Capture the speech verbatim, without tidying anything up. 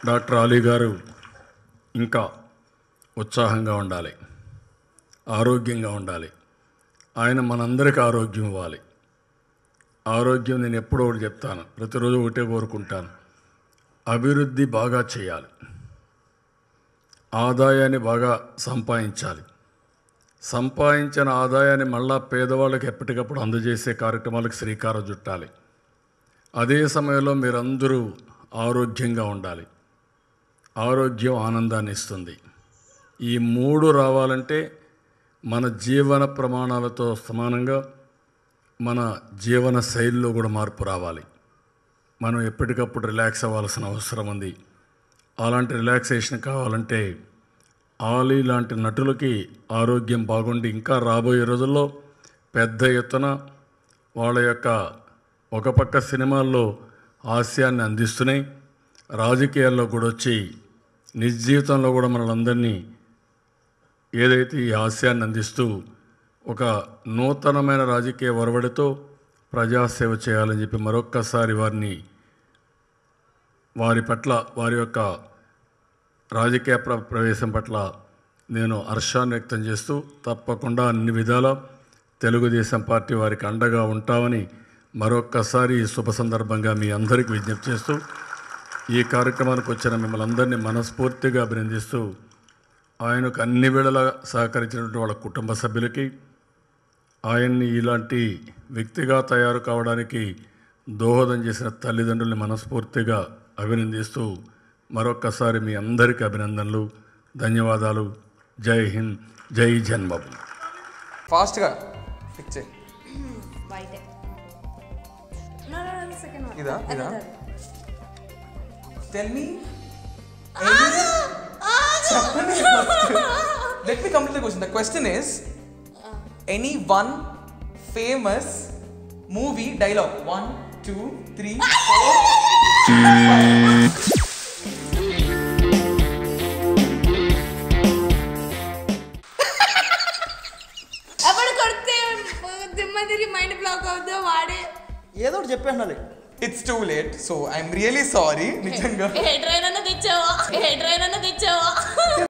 Doctor Ali గారు ఇంకా ఉత్సాహంగా ఉండాలి, ఆరోగ్యంగా ఉండాలి. ఆయన మనందరికీ ఆరోగ్యం ఇవ్వాలి. ఆరోగ్యం నేను ఎప్పుడో ఒకటి చెప్తాను, ప్రతిరోజు ఒకటే కోరుకుంటాను. అభివృద్ధి బాగా చేయాలి, ఆదాయాన్ని బాగా సంపాదించాలి. సంపాదించిన ఆదాయాన్ని మళ్ళా పేదవాళ్ళకి ఎప్పటికప్పుడు అందజేసే కార్యక్రమాలకు శ్రీకారం చుట్టాలి. అదే సమయంలో మీరందరూ ఆరోగ్యంగా ఉండాలి. ఆరోగ్యం ఆనందాన్ని ఇస్తుంది. ఈ మూడు రావాలంటే మన జీవన ప్రమాణాలతో సమానంగా మన జీవన శైలిలో కూడా మార్పు రావాలి. మనం ఎప్పటికప్పుడు రిలాక్స్ అవ్వాల్సిన అవసరం ఉంది. అలాంటి రిలాక్సేషన్ కావాలంటే ఆలీ లాంటి నటులకి ఆరోగ్యం బాగుండి ఇంకా రాబోయే రోజుల్లో పెద్ద ఎత్తున వాళ్ళ యొక్క ఒక పక్క సినిమాల్లో హాస్యాన్ని అందిస్తున్నాయి, రాజకీయాల్లో కూడా వచ్చి నిజ జీవితంలో కూడా మనలందరినీ ఏదైతే ఈ హాస్యాన్ని అందిస్తూ ఒక నూతనమైన రాజకీయ ఒరవడితో ప్రజాసేవ చేయాలని చెప్పి మరొక్కసారి వారిని వారి పట్ల వారి యొక్క రాజకీయ ప్ర ప్రవేశం పట్ల నేను హర్షాన్ని వ్యక్తం చేస్తూ తప్పకుండా అన్ని విధాల తెలుగుదేశం పార్టీ వారికి అండగా ఉంటామని మరొక్కసారి ఈ శుభ సందర్భంగా మీ అందరికీ విజ్ఞప్తి చేస్తూ ఈ కార్యక్రమానికి వచ్చిన మిమ్మల్ని అందరినీ మనస్ఫూర్తిగా అభినందిస్తూ ఆయనకు అన్ని వేళలా సహకరించినటువంటి వాళ్ళ కుటుంబ సభ్యులకి, ఆయన్ని ఇలాంటి వ్యక్తిగా తయారు కావడానికి దోహదం చేసిన తల్లిదండ్రుల్ని మనస్ఫూర్తిగా అభినందిస్తూ మరొక్కసారి మీ అందరికీ అభినందనలు, ధన్యవాదాలు. జై హింద్, జై జన్మభూమి. ఫాస్ట్గా ఫిక్స్ చేయి. ఇదా ఇదా టెల్ మీ చెప్పండి. Let me complete the question. The question is any one famous movie dialogue. One two three four అప్పుడు కొడితే దిమ్మ తిరిగి మైండ్ బ్లాక్ అవుతుందో వాడే ఏదో ఒకటి చెప్పేయాలి. It's too late, so I'm really sorry. నిజంగా ఏ ట్రైన్ అన్న తెచ్చావా, ఏ ట్రైన్ అన్న తెచ్చావా.